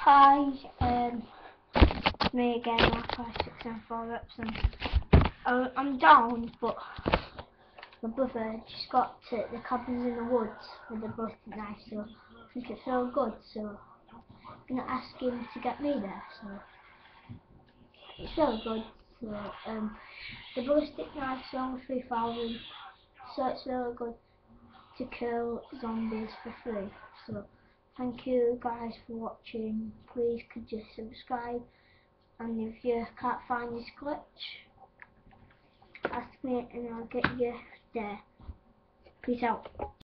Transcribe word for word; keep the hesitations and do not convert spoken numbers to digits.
Hi, um, me again, like five, six, seven, four reps, and uh, I'm down, but my brother just got to the cabins in the woods with a ballistic knife, so I think it's so good, so I'm gonna ask him to get me there, so it's really good, so um, the ballistic knife's only three thousand, so it's really good to kill zombies for free, so thank you guys for watching. Please could you subscribe, and if you can't find this glitch, ask me and I'll get you there. Peace out.